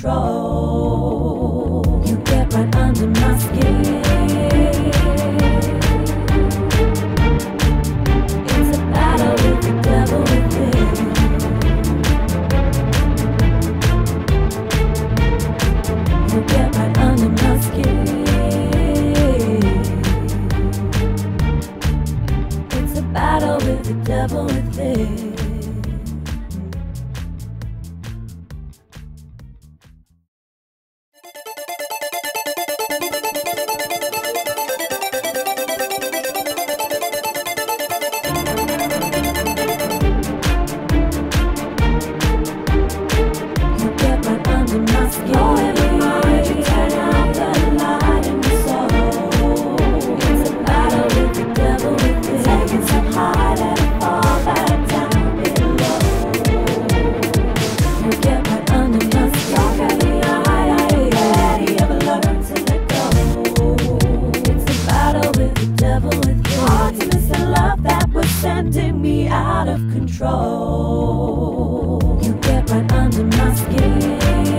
control. You get right under my skin. It's a battle with the devil within. You get right under my skin. It's a battle with the devil within. Sending me out of control. You get right under my skin.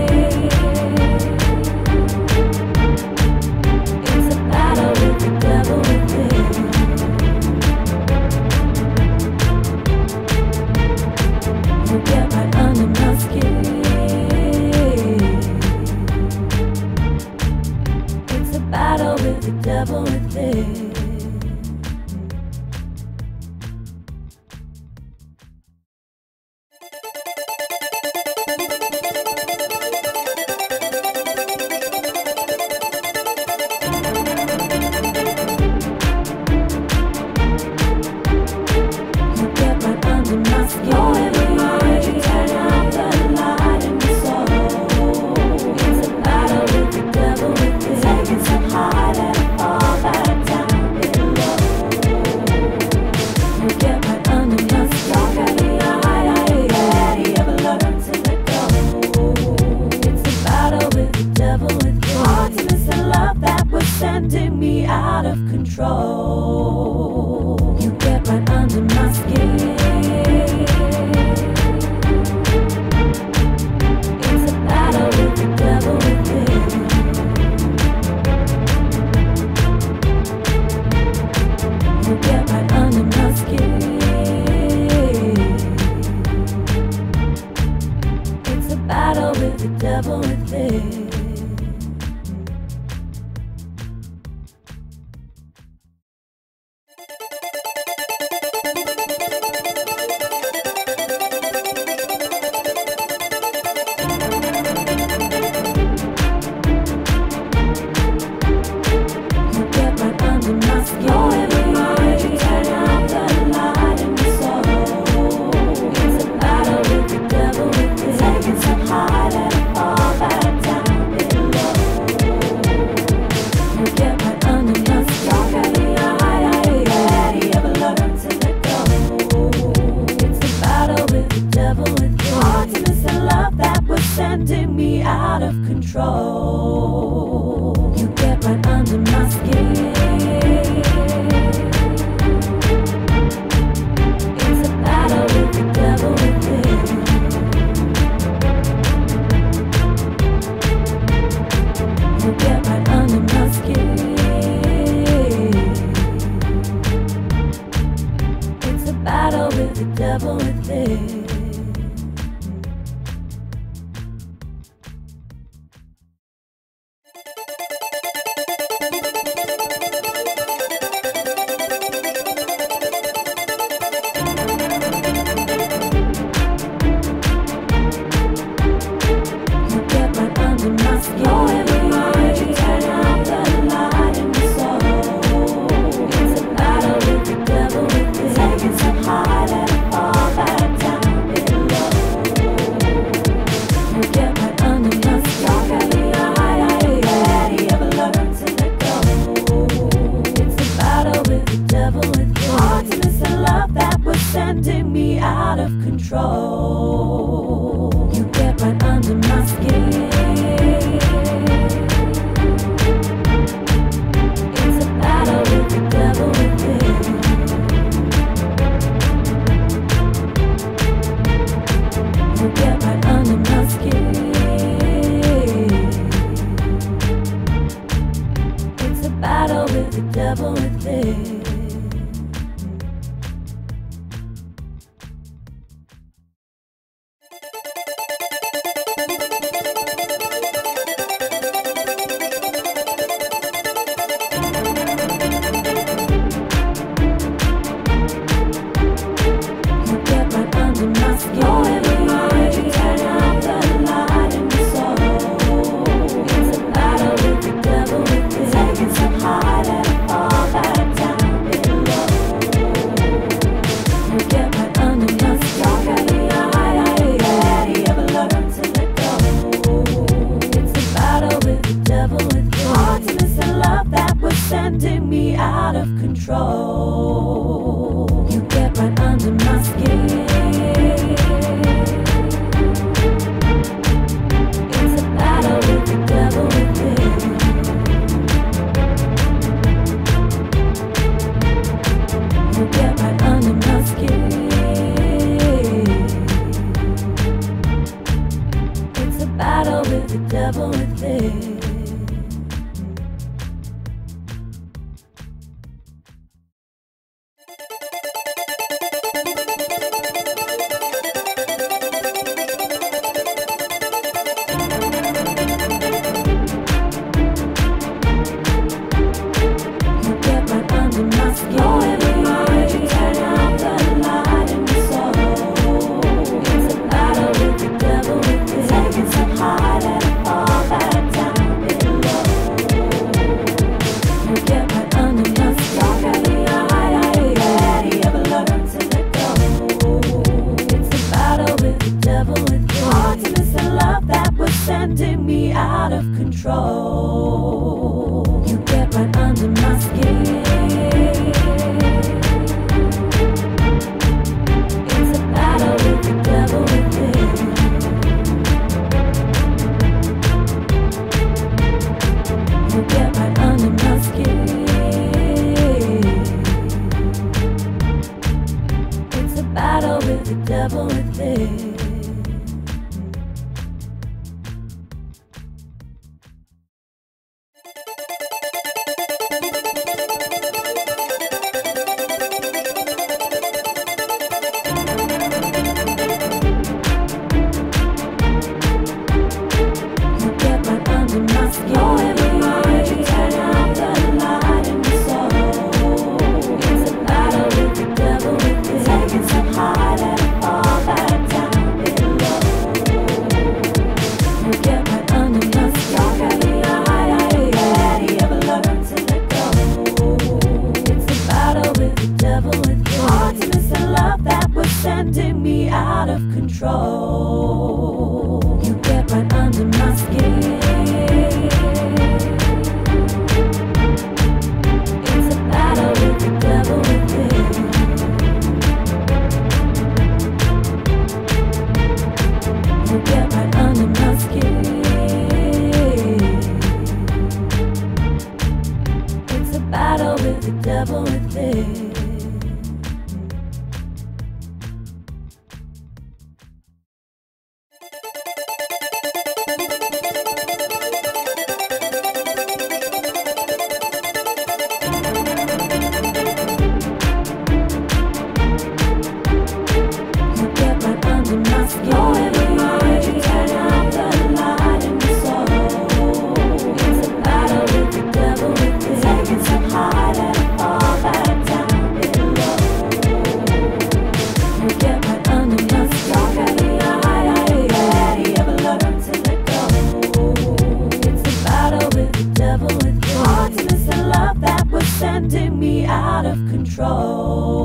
It's a battle with the devil within. You get right under my skin. It's a battle with the devil within. Sending me out of control. You get right under my skin. It's a battle with the devil within. You get right under my skin. It's a battle with the devil within. Sending me out of control. You get right under my skin. It's a battle with the devil within. You get right under my skin. It's a battle with the devil within. Sending me out of control. You get right under my skin. It's a battle with the devil within. You get right under my skin. it. Sending me out of control. You get right under my skin. It's a battle with the devil within. You get right under my skin. It's a battle with the devil within. Sending me out of control. You get right under my skin. It's a battle with the devil within. You get right under my skin. It's a battle with the devil within. Sending me out of control. You get right under my skin. It's a battle with the devil within. You get right under my skin. It's a battle with the devil within. Sending me out of control.